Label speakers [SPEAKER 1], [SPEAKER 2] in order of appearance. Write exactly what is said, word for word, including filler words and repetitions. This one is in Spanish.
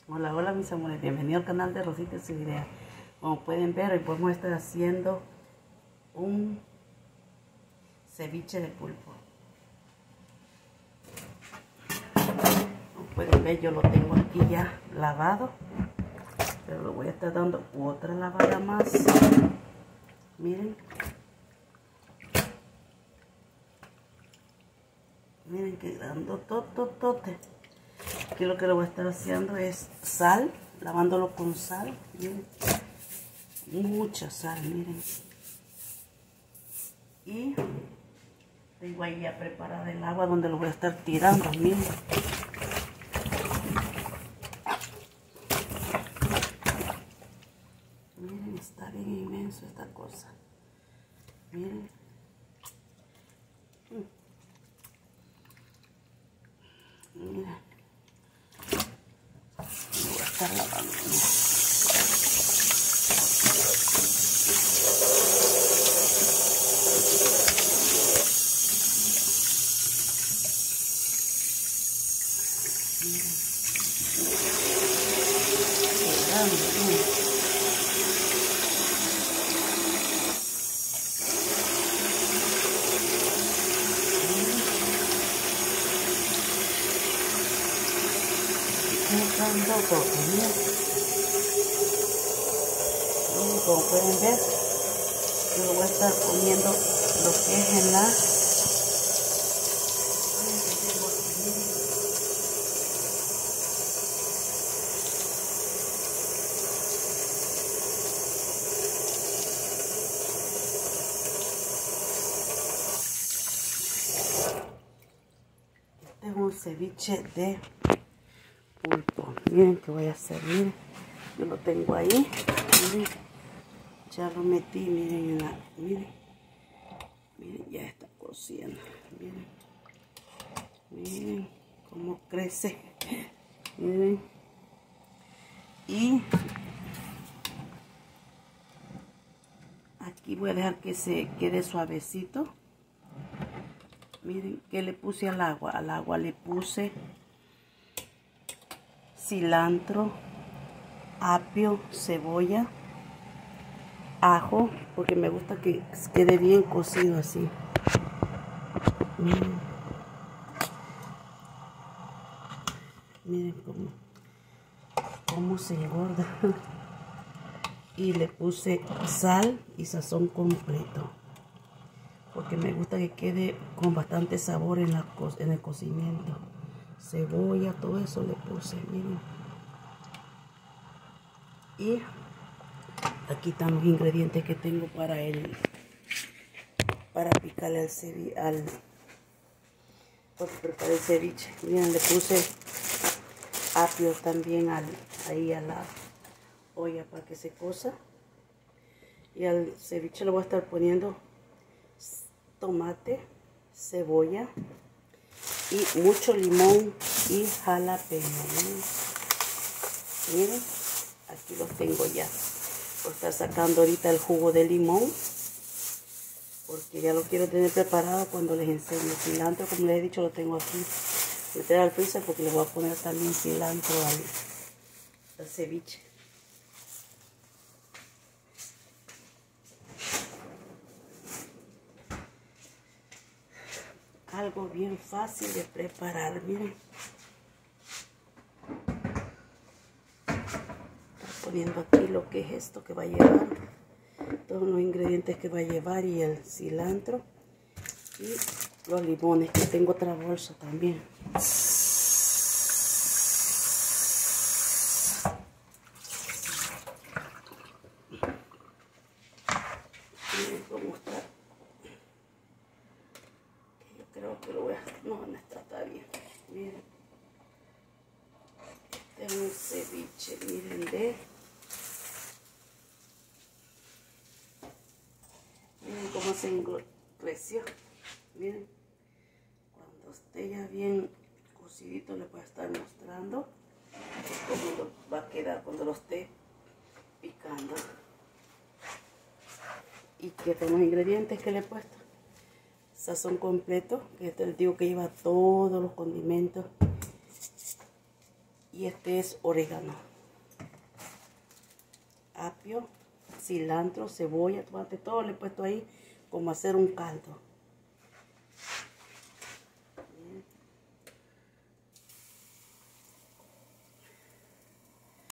[SPEAKER 1] Hola, hola mis amores, bienvenido al canal de Rosita y su idea. Como pueden ver, hoy podemos estar haciendo un ceviche de pulpo. Como pueden ver, yo lo tengo aquí ya lavado, pero lo voy a estar dando otra lavada más. Miren. Miren que dando tototote. Aquí lo que lo voy a estar haciendo es sal, lavándolo con sal. Miren. Mucha sal, miren. Y tengo ahí ya preparada el agua donde lo voy a estar tirando, miren. Miren, está bien inmenso esta cosa. Miren. Miren. Lo voy a estar lavando. Dando todo, miren. Miren, como pueden ver, yo lo voy a estar poniendo lo que es en la este es un ceviche de pulpo. Miren que voy a hacer, miren, yo lo tengo ahí, miren, ya lo metí, miren, en la, miren, miren, ya está cociendo, miren, miren cómo crece, miren, y aquí voy a dejar que se quede suavecito. Miren que le puse al agua, al agua le puse cilantro, apio, cebolla, ajo, porque me gusta que quede bien cocido así. Miren, miren cómo, cómo se engorda. Y le puse sal y sazón completo, porque me gusta que quede con bastante sabor en, la, en el cocimiento. Cebolla, todo eso le puse, miren. Y aquí están los ingredientes que tengo para el para picarle al ceviche, al para preparar el ceviche. Miren, le puse apio también al, ahí a la olla para que se cosa. Y al ceviche le voy a estar poniendo tomate, cebolla y mucho limón y jalapeño. Miren, miren, aquí los tengo ya. Voy a estar sacando ahorita el jugo de limón, porque ya lo quiero tener preparado cuando les enseñe. El cilantro, como les he dicho, lo tengo aquí meter al freezer, porque le voy a poner también cilantro al, al ceviche. Algo bien fácil de preparar, miren. Estoy poniendo aquí lo que es esto que va a llevar, todos los ingredientes que va a llevar, y el cilantro y los limones, que tengo otra bolsa también. Miren cómo está. Yo creo que lo voy a... No, no está, está bien. Miren. Este es un ceviche, miren, de... Miren cómo se creció. Miren. Cuando esté ya bien cocidito, les voy a estar mostrando cómo lo va a quedar cuando lo esté picando. Y que tengo los ingredientes que le he puesto. Sazón completo, que este les digo que lleva todos los condimentos. Y este es orégano, apio, cilantro, cebolla, tomate, todo le he puesto ahí como hacer un caldo.